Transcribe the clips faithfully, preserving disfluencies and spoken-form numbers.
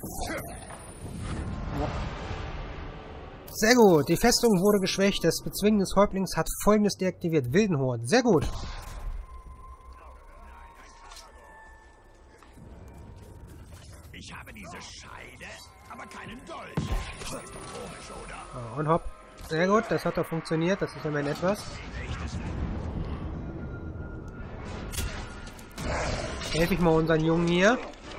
Sehr gut. Die Festung wurde geschwächt. Das Bezwingen des Häuptlings hat Folgendes deaktiviert. Wildenhort. Sehr gut. Ich habe diese Scheide, aber keinen Dolch. Komisch, oder? Ah, und hopp. Sehr gut. Das hat doch funktioniert. Das ist immerhin etwas. Helfe ich mal unseren Jungen hier.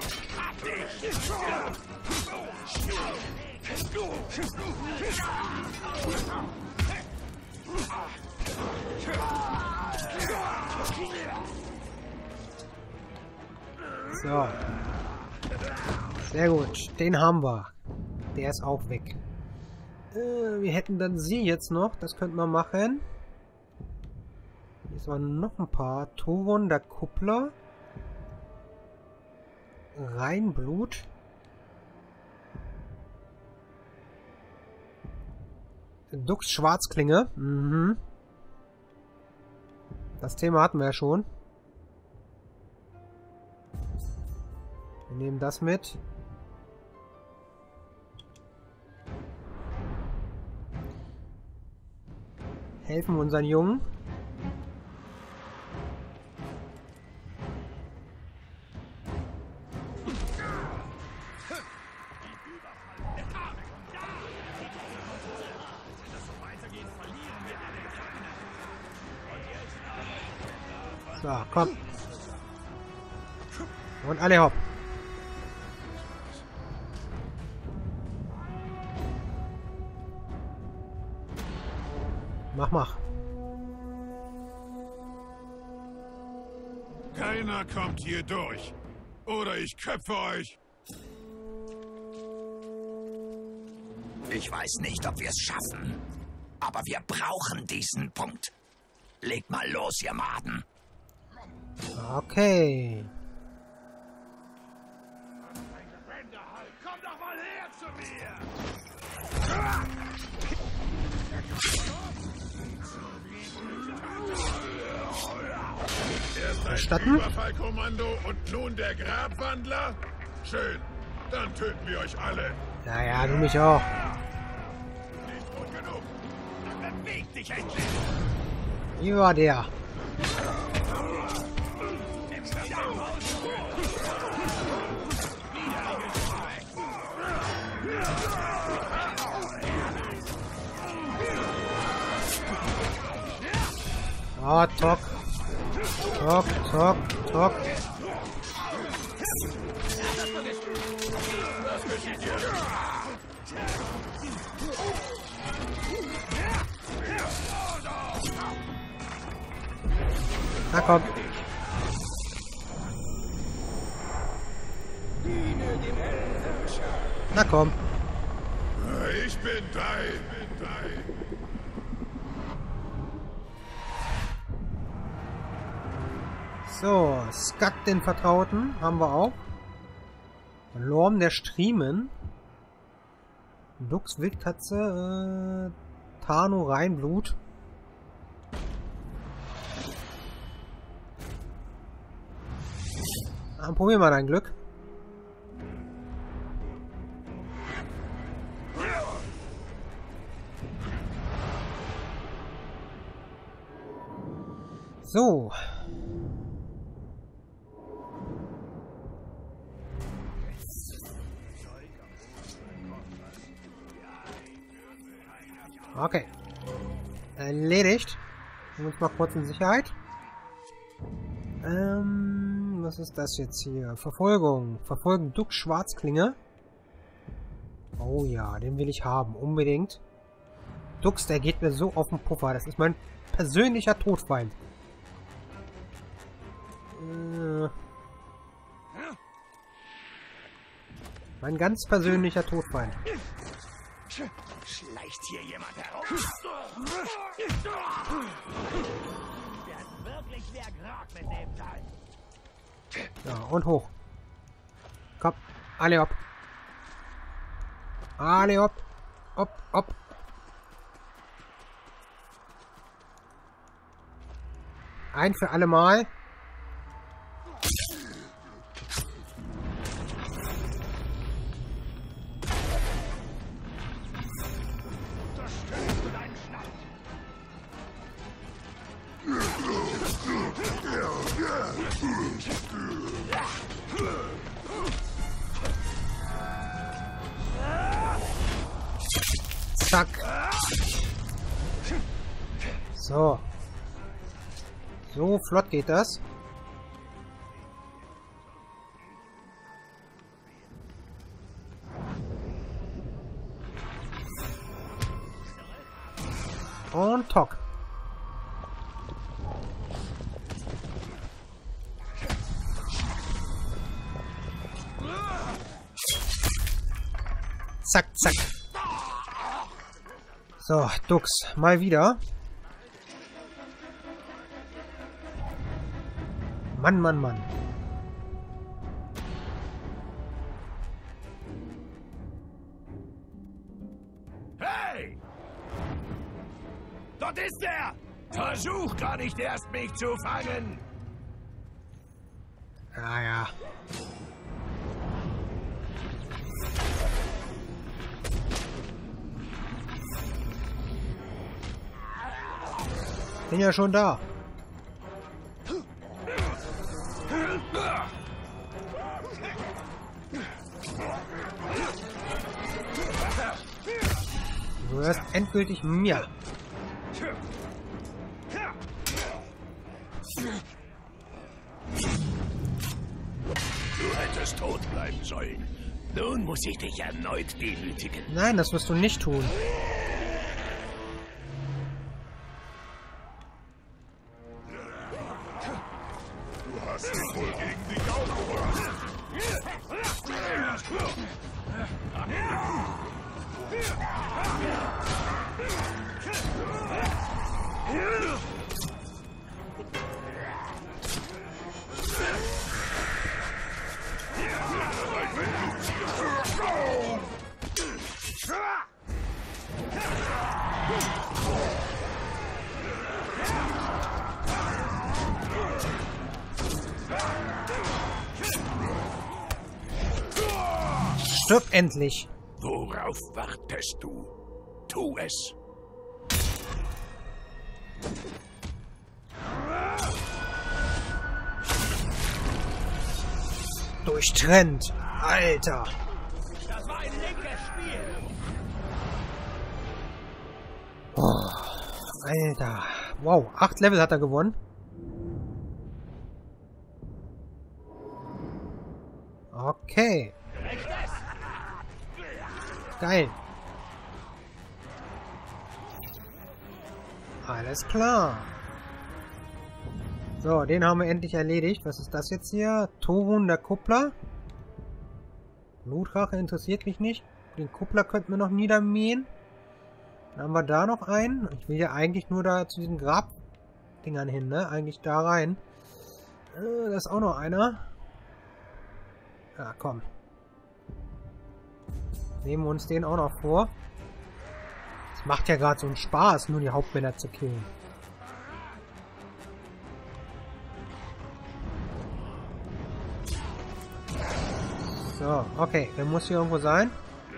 So. Sehr gut. Den haben wir. Der ist auch weg. Äh, wir hätten dann sie jetzt noch. Das könnten wir machen. Jetzt waren noch ein paar. Thoron, der Kuppler. Reinblut. Dux Schwarzklinge. Mhm. Das Thema hatten wir ja schon. Wir nehmen das mit. Helfen unseren Jungen. So, komm. Und alle hopp. Mach, mach. Keiner kommt hier durch. Oder ich köpfe euch. Ich weiß nicht, ob wir es schaffen. Aber wir brauchen diesen Punkt. Legt mal los, ihr Maden. Okay. Komm doch mal her zu mir! Erst ein Verstanden? Überfallkommando und nun der Grabwandler? Schön, dann töten wir euch alle. Ja, ja, du mich auch. Nicht gut genug. Dann beweg dich endlich! Hier war der. Ah, Tok. Tok, Tok, Tok. Na komm. Na komm. Ich bin dein, bin dein. So, Skat den Vertrauten haben wir auch. Lorm der Striemen. Dux Wildkatze. Äh, Tano Reinblut. Dann probieren wir dein Glück. So. Okay. Erledigt. Nehmen wir uns mal kurz in Sicherheit. Ähm, was ist das jetzt hier? Verfolgung. Verfolgen Dux Schwarzklinge. Oh ja, den will ich haben. Unbedingt. Dux, der geht mir so auf den Puffer. Das ist mein persönlicher Todfeind. Äh, mein ganz persönlicher Todfeind. Schleicht hier jemand herum? Der hat wirklich wer Grog mit dem Teil. Ja, und hoch. Komm, alle hopp. Alle hopp. Hopp, hopp. Ein für alle Mal. Zack. So. So flott geht das. Und Tock. Zack, zack. So, Dux, mal wieder. Mann, Mann, Mann. Hey! Dort ist er! Versuch gar nicht erst, mich zu fangen! Ja, ja. Bin ja schon da. Du hörst endgültig mir. Du hättest tot bleiben sollen. Nun muss ich dich erneut demütigen. Nein, das wirst du nicht tun. Du hast dich wohl gegen dich aufgebracht. Stirb endlich. Worauf wartest du? Tu es. Durchtrennt. Alter. Das war ein linkes Spiel. Oh, Alter. Wow, acht Level hat er gewonnen. Okay. Geil. Alles klar. So, den haben wir endlich erledigt. Was ist das jetzt hier? Torun, der Kuppler. Blutrache interessiert mich nicht. Den Kuppler könnten wir noch niedermähen. Dann haben wir da noch einen. Ich will ja eigentlich nur da zu diesen Grabdingern hin, ne? Eigentlich da rein. Äh, da ist auch noch einer. Ja, komm. Nehmen wir uns den auch noch vor. Es macht ja gerade so einen Spaß, nur die Hauptmänner zu killen. So, okay. Der muss hier irgendwo sein.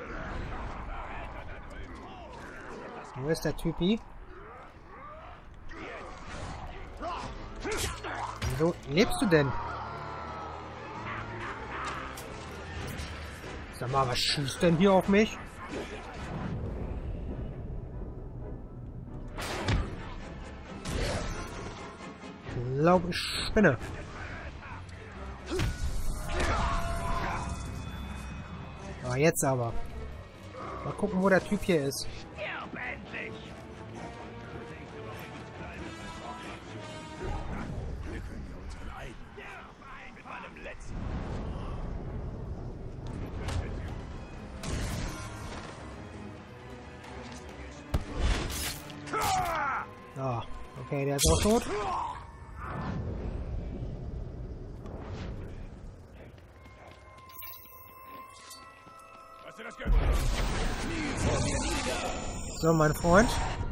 Wo ist der Typi? Wieso lebst du denn? Sag mal, was schießt denn hier auf mich? Ich glaube, ich spinne. Ah, jetzt aber. Mal gucken, wo der Typ hier ist. Ah, okay, der ist auch tot. So, mein Freund.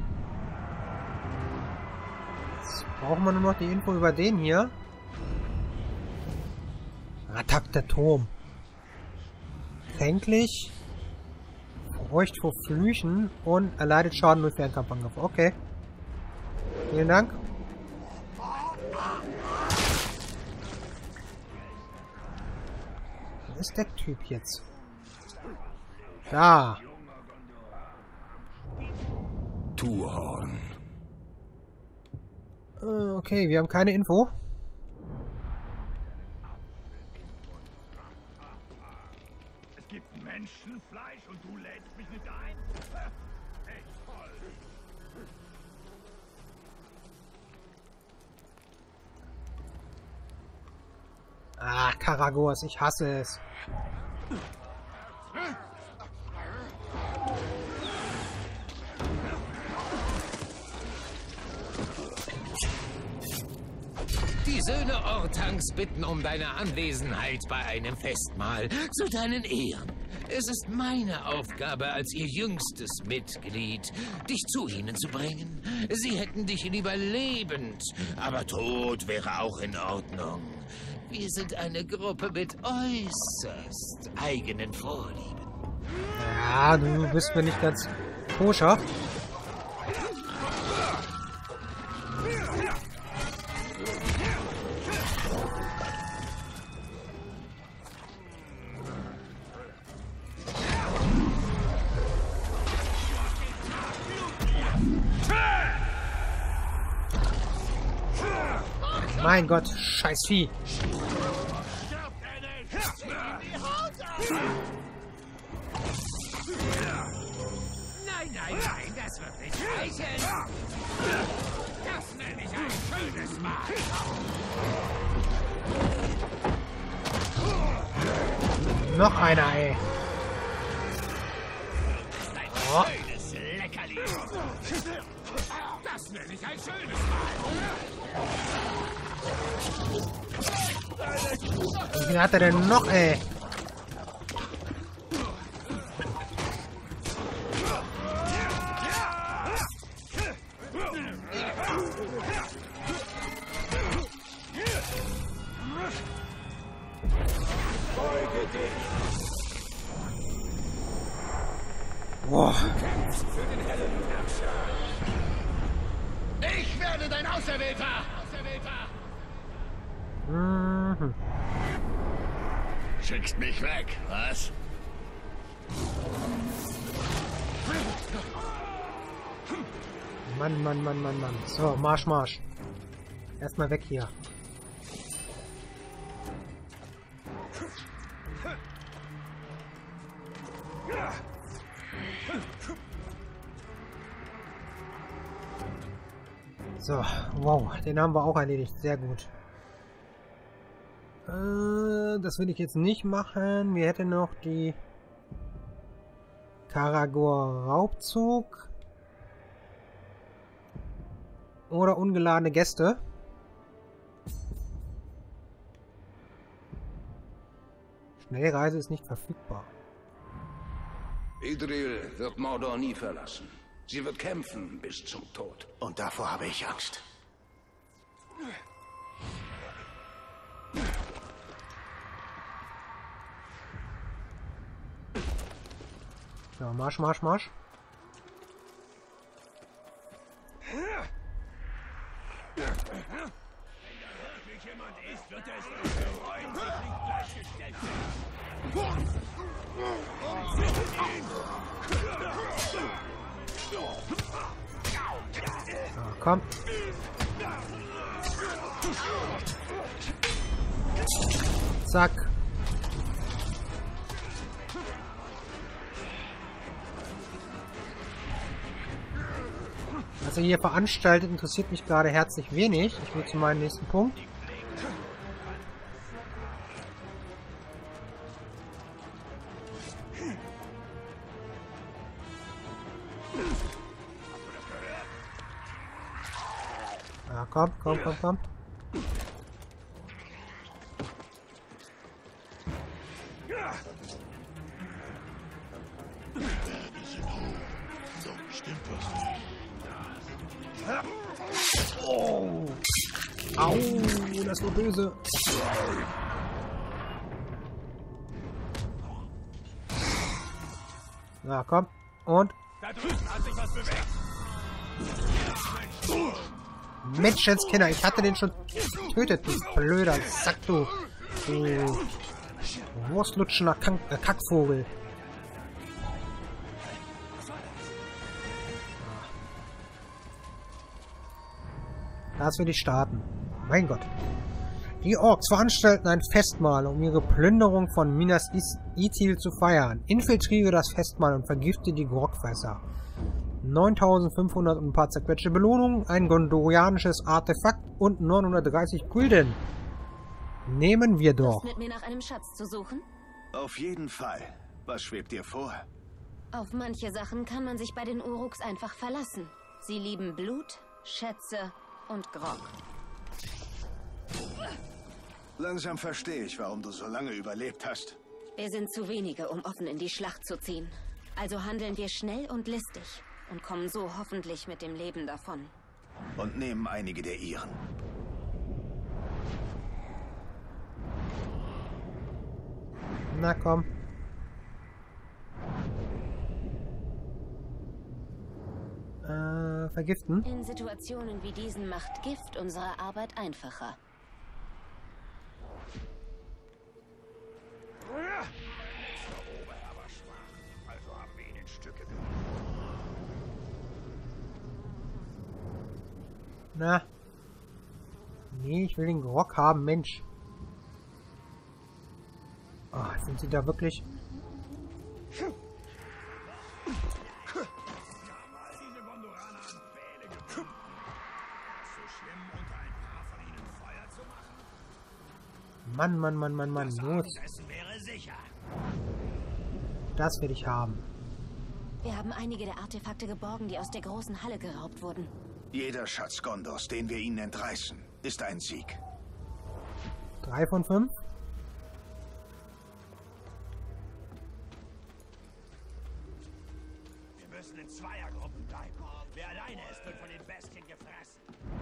Jetzt brauchen wir nur noch die Info über den hier. Attack der Turm. Kränklich. Feucht vor Flüchen und erleidet Schaden durch Fernkampfangriff. Okay. Vielen Dank. Wo ist der Typ jetzt? Da. Tuhorn. Äh, okay, wir haben keine Info. Es gibt Menschenfleisch und du lädst mich nicht ein? Echt toll. Ah, Karagors, ich hasse es. Die Söhne Ortangs bitten um deine Anwesenheit bei einem Festmahl zu deinen Ehren. Es ist meine Aufgabe als ihr jüngstes Mitglied, dich zu ihnen zu bringen. Sie hätten dich lieber lebend, aber tot wäre auch in Ordnung. Wir sind eine Gruppe mit äußerst eigenen Vorlieben. Ja, du bist mir nicht ganz koscher. Mein Gott, scheiß Vieh. Nein, nein, nein, das wird nicht reichen. Das nenne ich ein schönes Mahl. Noch einer, ey. Oh. Schönes Leckerli. Das nenne ich ein schönes Mahl. Wie viel hat er denn noch, ey? Boah. Ich werde dein Auserwählter. Auserwählter. Mhm. Schickst mich weg, was? Mann, Mann, Mann, Mann, Mann. So, Marsch, Marsch. Erstmal weg hier. So, wow, den haben wir auch erledigt. Sehr gut. Äh, das will ich jetzt nicht machen. Wir hätten noch die Karagor Raubzug. Oder ungeladene Gäste. Schnellreise ist nicht verfügbar. Idril wird Mordor nie verlassen. Sie wird kämpfen bis zum Tod. Und davor habe ich Angst. So, Marsch, Marsch, Marsch. So, komm. Zack. Was er hier veranstaltet, interessiert mich gerade herzlich wenig. Ich will zu meinem nächsten Punkt. Ja, komm, komm, komm, komm. Oh. Au, das war böse. Na, komm. Und? Da drüben hat sich was bewegt. Menschenskinder, ich hatte den schon getötet, du blöder Sack, du. Du wurstlutschender Kank äh, Kackvogel. Das will ich starten. Mein Gott. Die Orks veranstalten ein Festmahl, um ihre Plünderung von Minas Ithil zu feiern. Infiltriere das Festmahl und vergifte die Grogfässer. neuntausendfünfhundert und ein paar zerquetschte Belohnungen, ein gondorianisches Artefakt und neunhundertdreißig Gulden. Nehmen wir doch. Lust, mit mir nach einem Schatz zu suchen? Auf jeden Fall. Was schwebt dir vor? Auf manche Sachen kann man sich bei den Uruks einfach verlassen. Sie lieben Blut, Schätze und Grog. Langsam verstehe ich, warum du so lange überlebt hast. Wir sind zu wenige, um offen in die Schlacht zu ziehen. Also handeln wir schnell und listig und kommen so hoffentlich mit dem Leben davon. Und nehmen einige der ihren. Na komm. Äh, vergiften? In Situationen wie diesen macht Gift unsere Arbeit einfacher. Also haben wir ihn in Stücke. Na. Nee, ich will den Grog haben, Mensch. Ah, oh, sind sie da wirklich... Diese Gondoraner an Pfähle gebunden. So schlimm, unter ein paar von ihnen Feuer zu machen. Mann, Mann, Mann, Mann, Mann, los. Das wäre sicher. Das will ich haben. Wir haben einige der Artefakte geborgen, die aus der großen Halle geraubt wurden. Jeder Schatz Gondors, den wir ihnen entreißen, ist ein Sieg. Drei von fünf? Wir müssen in Zweiergruppen bleiben. Wer alleine ist, wird von den Bestien gefressen.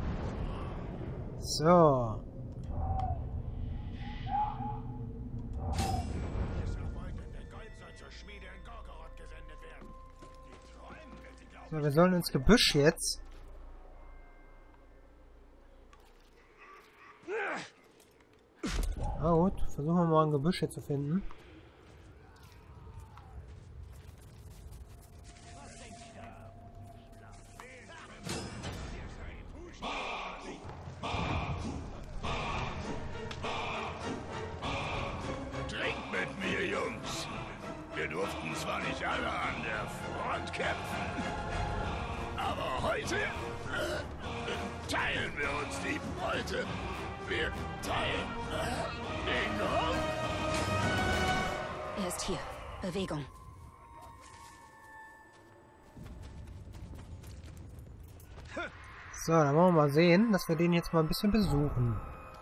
So. So, wir sollen ins Gebüsch jetzt. Na gut, versuchen wir mal ein Gebüsch hier zu finden. Trinkt mit mir, Jungs. Wir durften zwar nicht alle an der Front kämpfen, aber heute äh, teilen wir uns die Beute. Wir teilen äh, den Grog. Er ist hier. Bewegung. So, dann wollen wir mal sehen, dass wir den jetzt mal ein bisschen besuchen.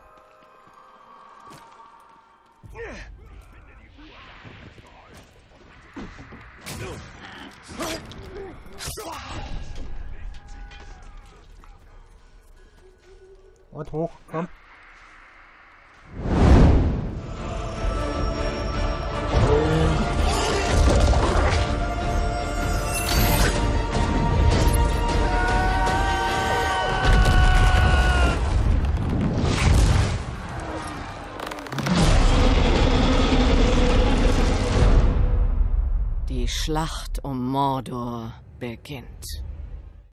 Und hoch, komm. Die Schlacht um Mordor beginnt.